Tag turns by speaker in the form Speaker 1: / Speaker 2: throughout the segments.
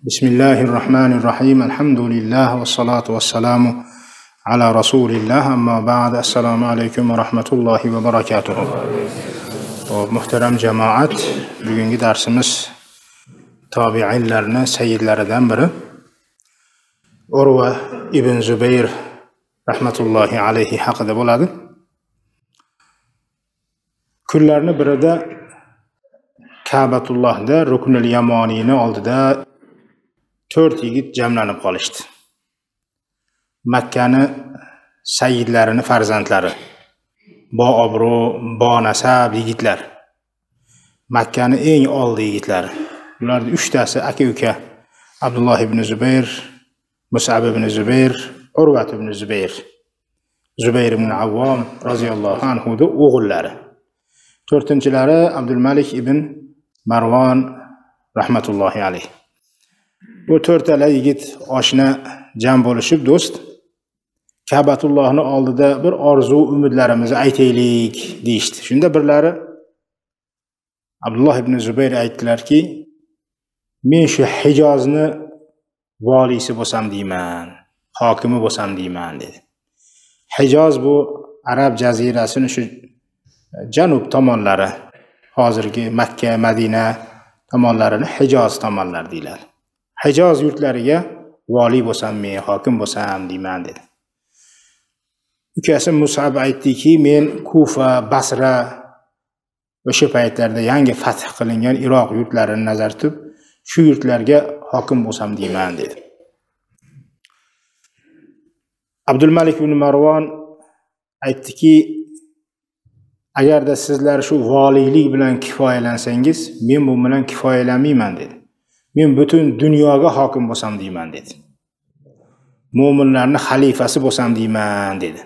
Speaker 1: Bismillahirrahmanirrahim. Elhamdülillah ve salatu ve selamu ala Resulillah. Amma ba'd. Esselamu aleyküm ve rahmetullahi ve berekatuhu. Muhterem cemaat, bugünkü dersimiz tabi'inlerine, seyyidlerinden biri Urva ibn Zübeyir rahmetullahi aleyhi haqida bo'ladi. Kunlarni birida Ka'batullahda Ruknul Yamoniyni oldida 4 yigit jamlanib qolishdi. Makkani sayyidlarini farzandlari, boobro, bonasab yigitlar. Makkani eng oldi yigitlari. Ularning 3 tasi aka-uka: Abdullah ibn Zübeyir, Mus'ab ibn Zübeyir, Urva ibn Zübeyir. Zübeyir ibn Avvam radhiyallohu anhu da o'g'illari. 4-chilari Abdulmalik ibn Marwan rahmatullohi alayh. Bu 4 tala yigit oshna jam bo'lishib do'st Ka'batullohni oldida bir orzu umidlarimizni aytaylik deyishdi. Shunda birlari Abdullah ibn Zübeyir aytdilarki, men shu Hijozni valisi bo'lsam deyman, hokimi bo'lsam deyman dedi. Hijoz bu Arab jazirasining shu janub tomonlari, hozirgi Makka, Madina tomonlarini Hijoz tomonlari deyiladi. Hijoz yurtlariga vali bo'lsam, men hokim bo'lsam deyman dedi. Ukasi Mus'ab aytdiki, men Kufa, Basra o'sha paytlarda yangi fath qilingan Iroq yurtlarini nazar tutib, shu yurtlarga hokim bo'lsam deyman dedi. Abdulmalik ibn Marwan aytdiki, agarda sizlar shu valiylik bilan kifoyalansangiz, men bu bilan kifoyalanmayman dedi. Men butun dunyoga hokim bo'lsam deyman dedi. Mo'minlarning xalifasi bo'lsam deyman dedi.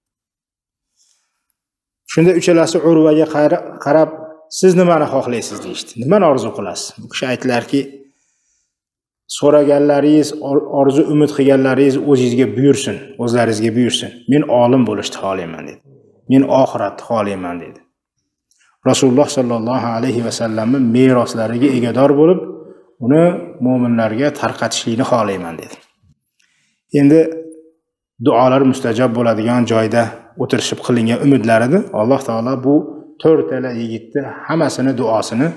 Speaker 1: Shunda uchalasi Urvaga qarab, siz nimani xohlaysiz deydi. Nimani orzu qilasiz? Bu kishi aytdilarki, so'raganlaringiz, orzu umid qilganlaringiz o'zingizga buyursin, o'zlaringizga buyursin. Men olim bo'lishni xohlayman dedi. Men oxiratni xohlayman dedi. Rasululloh sallallohu alayhi va sallamning meroslariga egador bo'lib, uni mo'minlarga tarqatishlikni xohlayman dedi. Endi duolar mustajob bo'ladigan joyda o'tirishib qilingan umidlar edi. Alloh taolo bu 4 tala yigitni hammasini duosini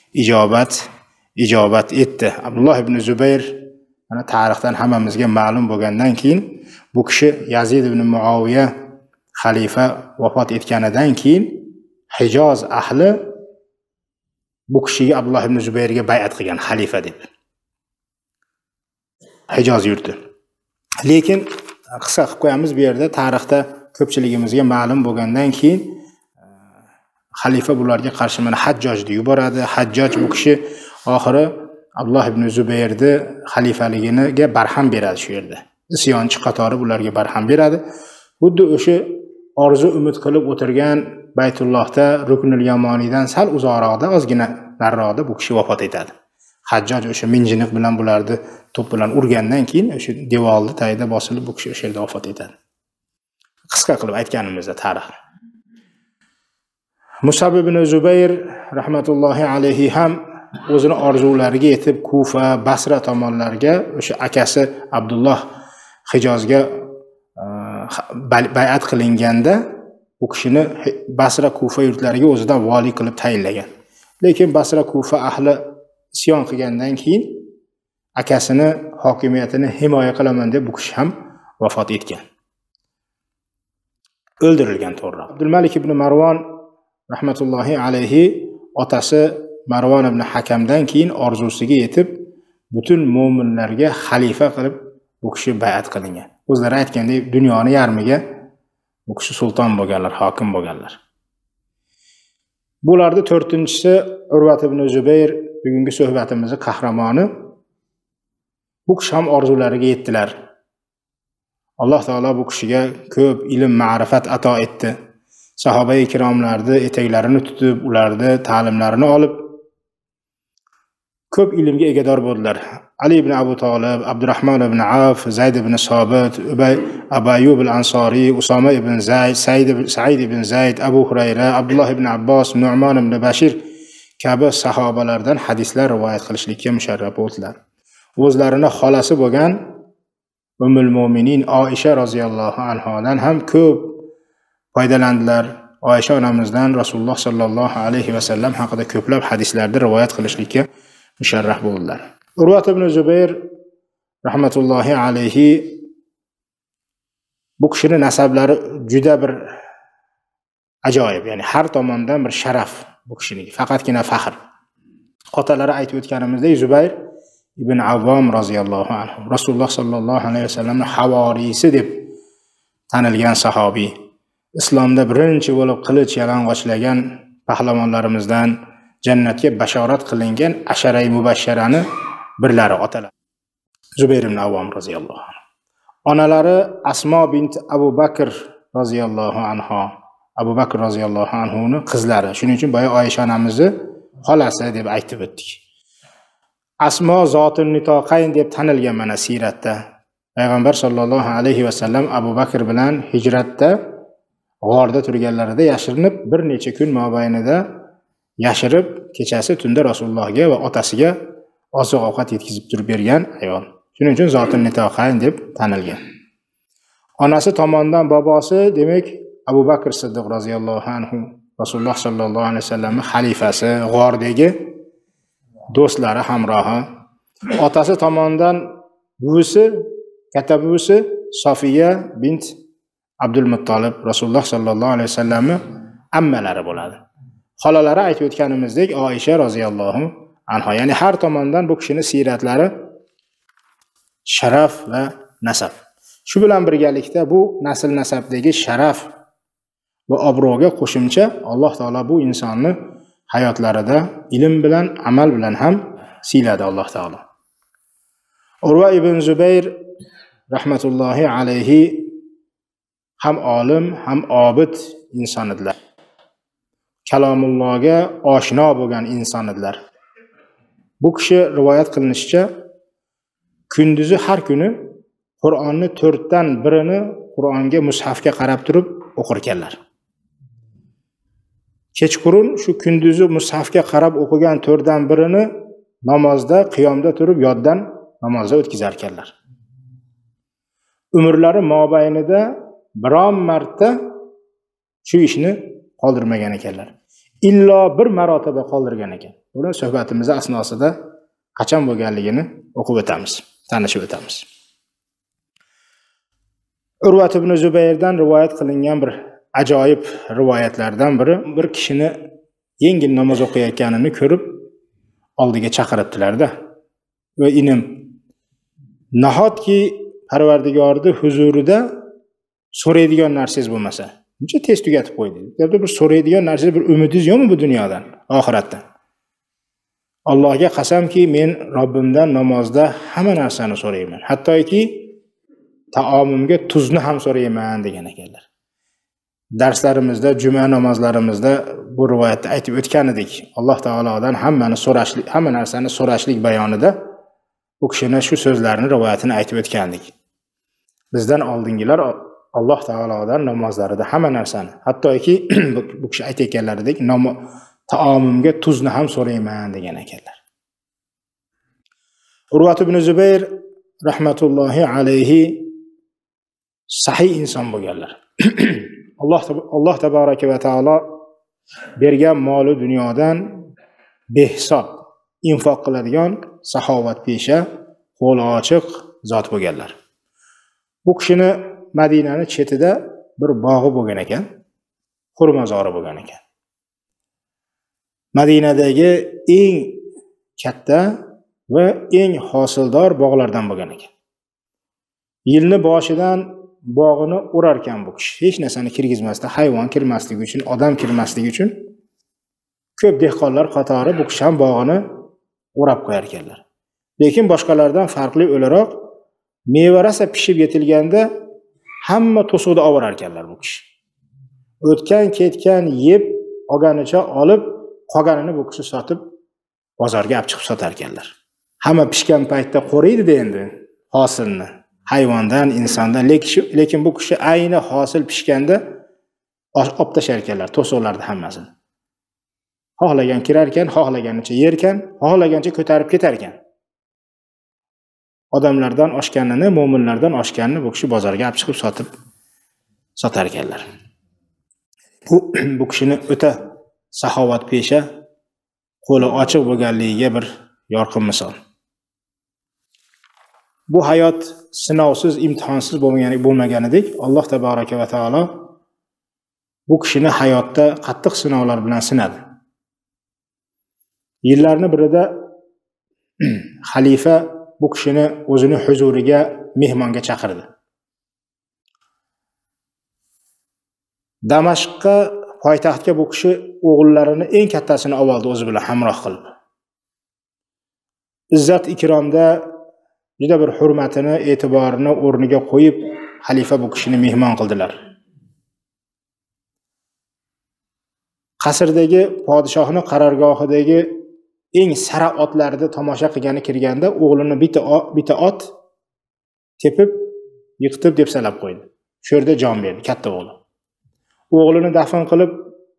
Speaker 1: ijobat etdi. Abdullah ibn Zübeyir, mana tarixdan hammamizga ma'lum bo'lgandan keyin bu kishi Yazid ibn Muaviya xalifa vafot etganidan keyin Hijoz ahli bu kishiga Abdullah ibn Zübeyrga bay'at qilgan xalifa deb. Hijoz yurti. Lekin qisqa qilib qo'yamiz, bu yerda tarixda ko'pchiligimizga ma'lum bo'lgandan keyin xalifa bularga qarshi mana Hajjojni yuboradi. Hajjoj bu kishi oxiri Abdullah ibn Zübeyrni xalifaligiga barham beradi shu yerda. Isyonchi qatori bularga barham beradi. Xuddi o'sha orzu umid qilib o'tirgan Baytullohda Ruknul Yamoniydan sal uzoqroqda, ozgina nariroqda bu kishi vafot etadi. Hajjoj o'sha minjiniq bilan bularni to'p bilan urgandan keyin o'sha devorni tagida bosilib bu kishi o'sha yerda vafot etadi. Qisqa qilib aytganimizda tarix. Mus'ab ibn Zübeyir rahmatullohi alayhi ham o'zini orzulariga yetib Kufa, Basra tomonlarga o'sha akasi Abdullah Hijozga bay'at qilinganda bu kishini Basra, Kufa yurtlariga o'zidan vali qilib tayinlagan. Lekin Basra, Kufa ahli isyon qilgandan keyin akasini hokimiyatini himoya qilaman deb bu kishi ham vafot etgan. O'ldirilgan to'g'ri. Abdulmalik ibn Marwan rahmatullohi alayhi otasi Marwan ibn Hakamdan keyin orzusiga yetib butun mo'minlarga xalifa qilib bu kishi bay'at qilingan. O'zlari aytgandek, dunyoni yarmiga bu kishi sulton bo'lganlar, hokim bo'lganlar. Bularning 4-chisi Urva ibn Zübeyir, bugungi suhbatimizning qahramoni. Bu kishi ham orzulariga yetdilar. Alloh taolo bu kishiga ko'p ilm, ma'rifat ato etdi. Sahoba-i kiromlarning etaklarini tutib, ularning ta'limlarini olib ko'p ilmga egador bo'ldilar. Ali ibn Abu Talib, Abdurrahman ibn Auf, Zayd ibn Sobit, Abu Ayyub al-Ansari, Usama ibn Zayd, Sa'id ibn Zayd, Abu Hurayra, Abdullah ibn Abbos, Nu'man ibn Bashir kabi sahobalardan hadislar rivoyat qilishlikka musharraf bo'ldilar. o'zlarini xolasi bo'lgan Ummul Mo'minin Oisha roziyallohu anhodan ham ko'p foydalandilar. Oisha onamizdan Rasululloh sallallohu alayhi va sallam haqida ko'plab hadislarda rivoyat qilishlikka musharraf bo'ldilar. Urvat ibn Zubayr rahmatullohi alayhi bu kishining nasablari juda bir ajoyib, ya'ni har tomondan bir sharaf bu kishiniki, faqatgina faxr. Otalari aytib o'tganimizdek, Zubayr ibn Avvom roziyallohu anhu Rasululloh sallallohu alayhi vasallamning havoriysi deb tanilgan sahobiy. Islomda birinchi bo'lib qilich yalang'ochlagan pahlavonlarimizdan, jannatga bashorat qilingan asharai mubashsharani birlari otalar. Zubayr ibn Avvom roziyallohu anhu. Onalari Asmo bint Abu Bakr roziyallohu anha. Abu Bakr roziyallohu anhuning qizlari. Shuning uchun boya Oysha onamizni xolasi deb aytib o'tdik. Asmo zotun nitoqayn deb tanilgan mana siratda. Payg'ambar sallallohu alayhi va sallam Abu Bakr bilan hijratda g'orda turganlarida yashirinib, bir necha kun mobaynida yashirib, kechasi tunda Rasulullohga va otasiga oziq-ovqat yetkazib turib bergan ayol. Shuning uchun zotun nitoqayn deb tanilgan. Onasi tomonidan bobosi, demak, Abu Bakr Siddiq roziyallohu anhu, Rasululloh sallallohu alayhi vasallamning xalifasi, g'ordagi do'stlari hamrohi. Otasi tomonidan buvisi, katta buvisi Sofiya bint Abdul Muttolib Rasululloh sallallohu alayhi vasallamning ammalari bo'ladi. Xolalari aytib o'tganimizdek Oisha roziyallohu anha, ya'ni har tomondan bu kishining siratlari sharaf va nasab. Shu bilan birgalikda bu nasl nasabdagi sharaf va obro'ga qo'shimcha Alloh taolo bu insonni hayotlarida ilm bilan, amal bilan ham siyladi Alloh taolo. Urva ibn Zubayr rahmatullohi alayhi ham olim, ham obid inson edilar. Kalomullohga oshno bo'lgan inson edilar. Bu kishi rivoyat qilinishicha kunduzi har kuni Qur'onni 4 dan birini Qur'onga mushafga qarab turib o'qirkanlar. Kechqurun shu kunduzi mushafga qarab o'qigan 4 dan birini namozda, qiyomda turib yoddan namozda o'tkazar ekanlar. Umrlari mobaynida biron marta shu ishni qoldirmagan ekanlar. Illo bir marotaba qoldirgan ekan. Buni suhbatimiz asnosida qachon bo'lganligini o'qib o'tamiz, tanishib o'tamiz. Urvat ibn Zubayrdan rivoyat qilingan bir ajoyib rivoyatlardan biri, bir kishini yengil namoz o'qiyotganini ko'rib oldiga chaqiribdilar-da. Va inim, nahotki Parvardigorning huzurida so'raydigan narsangiz bo'lmasa, uncha tez tugatib qo'ydi. Debdi bir so'raydigan narsangiz, bir umidingiz yo'qmi bu dunyodan, oxiratdan? Allohga qasamki, men Robbimdan namozda hamma narsani so'rayman. Hattoki taomimga tuzni ham so'rayman degan ekanlar. Darslarimizda, juma namozlarimizda bu rivoyatni aytib o'tgan edik. Alloh taolodan hamma narsani so'rashlik bayonida bu kishining shu so'zlarini, rivoyatini aytib o'tgandik. Bizdan oldingilar Alloh taolodan namozlarida hamma narsani, hattoki bu kishi aytganlaridek, taomimga tuzni ham so'rayman degan ekanlar. Urvat ibn Zubayr rahmatullohi alayhi sahih inson bo'lganlar. Alloh tabaraka va taolo bergan moli dunyodan behisob infoq qiladigan saxovatpesha, qo'li ochiq zot bo'lganlar. Bu kishini Madinani chetida bir bog'i bo'lgan ekan, xurmozori bo'lgan ekan. Madinadagi eng katta va eng hosildor bog'lardan bo'lgan ekan. Yilni boshidan bog'ini o'rar ekan bu kishi. Hech narsani kirgizmasdan, hayvon kirmasligi uchun, odam kirmasligi uchun ko'p dehqonlar qatori bu kishi ham bog'ini o'rab qo'yar ekanlar. Lekin boshqalardan farqli o'laroq meva rosa pishib yetilganda hamma to'siqda ovorar ekanlar bu kishi. O'tgan ketgan yeb olganicha olib, qolganini bu kishi sotib bozorga olib chiqib sotar ekanlar. Hamma pishgan paytda qo'riydi endi hosilni, hayvondan, insondan, lekin bu kishi ayni hosil pishganda olib tashar ekanlar to'siqlarni hammasini. Xohlagan kirar ekan, xohlaganicha yer ekan, xohlagancha ko'tarib ketar ekan. odamlardan oshganini, mo'minlardan oshganini bu kishi bozorga olib chiqib sotar ekanlar. Bu kishini o'ta saxovatpesha, qo'li ochiq bo'lganligiga bir yorqin misol. Bu hayot sinovsiz, imtihonsiz bo'lmaganidek, Alloh tabaraka va taolo bu kishini hayotda qattiq sinovlar bilan sinadi. Yillarning birida xalifa bu kishini o'zini huzuriga mehmonga chaqirdi. Damashqqa, poytaxtga bu kishi o'g'illarini eng kattasini oldi o'zi bilan hamroh qilib. Izzat ikromda juda bir hurmatini, e'tiborini o'rniga qo'yib, xalifa bu kishini mehmon qildilar. Qasrdagi podshohning qarorgohidagi eng sara otlarni tomosha qilgani kirganda o'g'lini bitta ot tepib, yiqitib deb salab qo'ydi. Shu yerda jon berdi katta o'g'li. O'g'lini dafn qilib,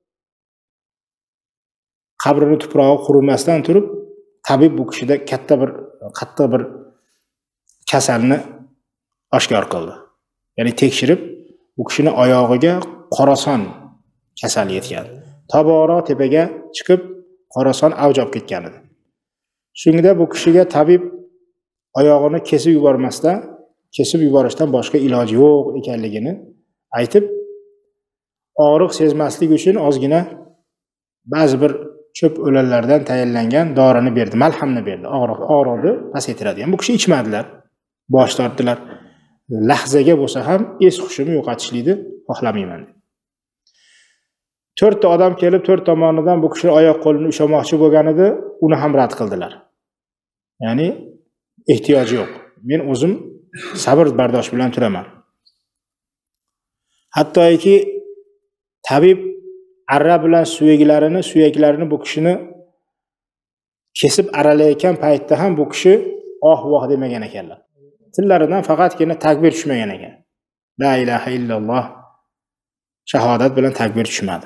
Speaker 1: qabrini tuprog'i qurimasdan turib, tabib bu kishida qattiq bir kasalni oshkor qildi. Ya'ni tekshirib, bu kishini oyog'iga qorason kasali yetgan. Tobora tepaga chiqib, qorason avj olib ketgan edi. Shunda bu kishiga tabib oyog'ini kesib yuborishdan boshqa iloji yo'q ekanligini aytib, og'riq sezmaslik uchun ozgina ba'zi bir cho'p o'lanlardan tayinlangan dorini berdi, malhamni berdi. Og'riqni pasaytiradigan. Bu kishi ichmadilar, bosh tortdilar. Lahzaga bo'lsa ham es-hushini yo'qotishlikni xohlamayman. 4 ta odam kelib 4 tomonidan bu kishi oyoq qo'lini ushlamoqchi bo'lgan edi, uni ham rad qildilar. Ya'ni ehtiyoji yo'q. Men o'zim sabr bardosh bilan turaman. Hattoki tabib arra bilan suyaklarini bu kishini kesib aralayotgan paytda ham bu kishi voh demagan ekanlar. Tillaridan faqatgina takbir tushmagan ekan. La ilaha illalloh shahodat bilan takbir tushmadi.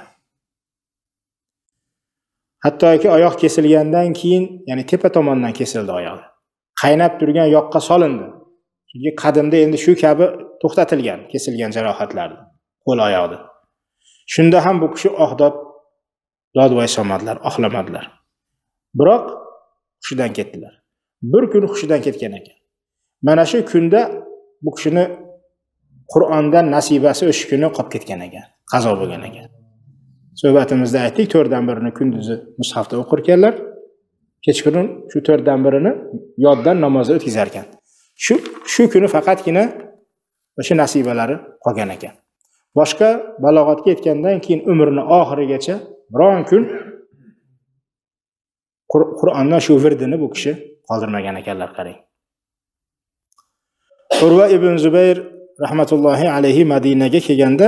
Speaker 1: Hattoki oyoq kesilgandan keyin, ya'ni tepa tomondan kesildi oyog'i. Qaynab turgan yoqqa solindi. Chunki qadimda endi shu kabi to'xtatilgan kesilgan jarohatlar qo'l oyoqda. Shunda ham bu kishi dodvoy solmadilar, oxlamadilar. Biroq hushidan ketdilar. Bir kun hushidan ketgan ekan. Mana shu kunda bu kishini Qur'ondan nasibasi o'sha kuni qolib ketgan ekan, qazo bo'lgan ekan. Suhbatimizda aytdik, 4dan birini kunduzi mushafda o'qirkanlar, kechqurun shu 4dan birini yoddan namozda o'tkazar ekan. Shu kuni faqatgina o'sha nasibalari qolgan ekan. Boshqa balog'atga yetgandan keyin umrining oxirigacha biron kun Qur'ondan shu virdini bu kishi qoldirmagan ekanlar, qarang. Urva ibn Zubayr rahmatullohi alayhi Madinaga kelganda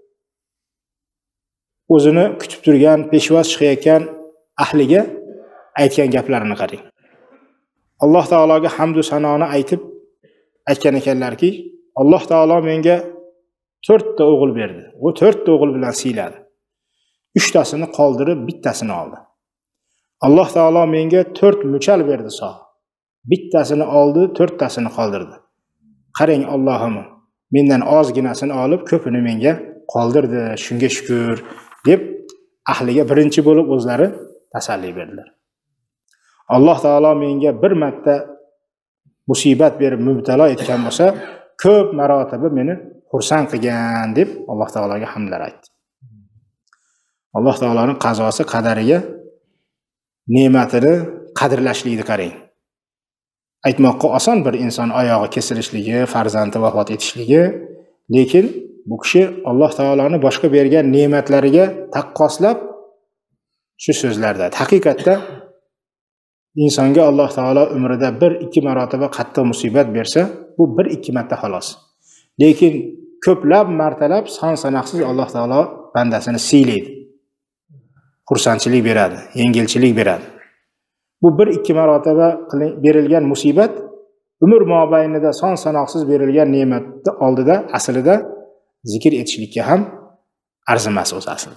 Speaker 1: o'zini kutib turgan, peshvoz chiqayotgan ahliga aytgan gaplarini qarang. Alloh taologa hamd va sanoni aytgan ekanlarki, Alloh taolo menga 4 ta o'g'il berdi. U 4 ta o'g'il bilan siyladi. 3 tasini qoldirib, bittasini oldi. Alloh taolo menga 4 muchal berdi sog'. Bittasini oldi, 4 tasini qoldirdi. Qarang Allohim, mendan ozginasini olib, ko'pini menga qoldirdi. Shunga shukr deb ahliga birinchi bo'lib o'zlari tasalli berdilar. Alloh taolo menga bir marta musibat berib mubtalo etgan bo'lsa, ko'p marotaba meni xursand qilgan deb Alloh taologa hamdlar aytdi. Alloh taoloning qazosi, qadariga, ne'matini qadrlashlikni qarang. Aytmoqqa oson bir inson oyog'i kesilishligi, farzandi vafot etishligi, lekin bu kishi Alloh taoloning boshqa bergan ne'matlariga taqqoslab shu so'zlarda haqiqatda insonga Alloh taolo umrida 1-2 marotaba qattiq musibat bersa, bu 1-2 marta xolos. Lekin ko'plab martalab son sanoqsiz Alloh taolo bandasini siylaydi. Xursandchilik beradi, yengilchilik beradi. Bu 1-2 marotaba berilgan musibat umr mobaynida son sanoqsiz berilgan ne'matni oldida aslida zikr etishlikka ham arzimas o'z aslida.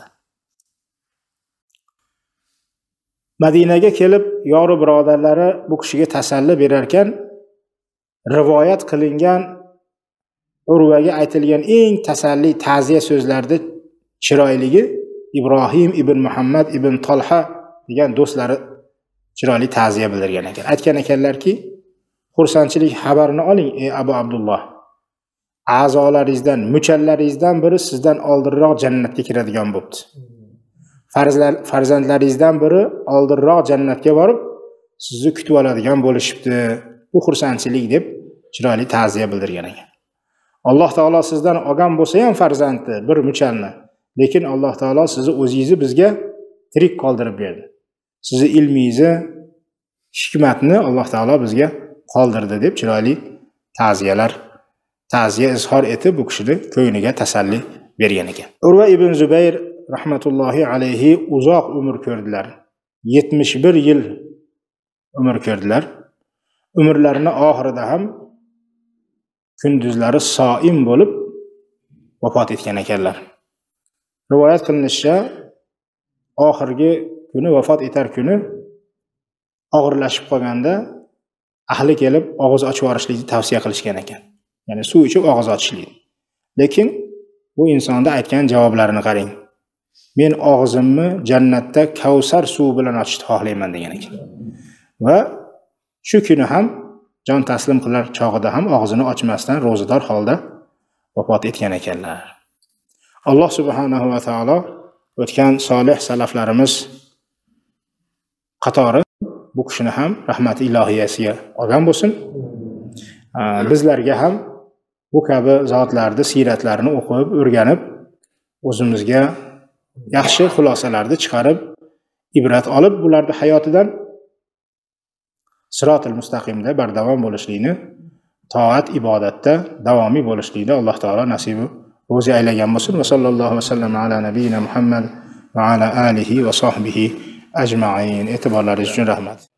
Speaker 1: Madinaga kelib, yoru birodarlari bu kishiga tasalli berar ekan, rivoyat qilingan Urvaga aytilgan eng tasalli ta'ziya so'zlarida chiroyligi Ibrohim ibn Muhammad ibn Talha degan do'stlari chiroyli ta'ziya bildirgan ekan. Aytgan ekanlarki, xursandchilik xabarini oling ey Abu Abdulloh. A'zolaringizdan, muchallaringizdan biri sizdan oldinroq jannatga kiradigan bo'pti. Farzandlaringizdan biri oldinroq jannatga borib, sizni kutib oladigan bo'lishibdi. Bu xursandchilik deb chiroyli ta'ziya bildirgan ekan. Alloh taolo sizdan olgan bo'lsa ham farzandni, bir muchalni, lekin Alloh taolo sizni o'zingizni bizga tirik qoldirib berdi. Sizni ilmingizni, hikmatni Alloh taolo bizga qoldirdi deb chiroyli ta'ziya izhor etib bu kishini ko'ngliga tasalli bergan ekan. Urva ibn Zubayr rahmatullohi alayhi uzoq umr ko'rdilar. 71 yil umr ko'rdilar. Umrlarining oxirida ham kunduzlari soim bo'lib vafot etgan ekanlar. Rivoyat qilinishicha, oxirgi kuni, vafot etar kuni og'irlashib qolganda ahli kelib og'iz ochib yuborishlikni tavsiya qilishgan ekan. Ya'ni suv ichib og'iz ochishlik. Lekin bu insonda aytgan javoblarini qarang. Men og'zimni jannatda Kavsar suvi bilan ochishni xohlayman degan ekan. Va shu kuni ham jon taslim qilar chog'ida ham og'zini ochmasdan ro'zador holda vafot etgan ekanlar. Alloh subhanahu va taolo o'tgan solih salaflarimiz qatori bu kishini ham rahmat ilohiyasiga olgan bo'lsin. Bizlarga ham bu kabi zotlarni siyratlarini o'qib, o'rganib, o'zimizga yaxshi xulosalarni chiqarib, ibrat olib, bularni hayotidan sirotil mustaqimda bardavom bo'lishlikni, toat ibodatda davomiy bo'lishlikni Alloh taolo nasibi ro'zi aylagan bo'lsin. Va sallallohu vasallam ala nabiyina Muhammad va ala alihi va sahbihi ajma'in. E'tiborlaringiz uchun rahmat.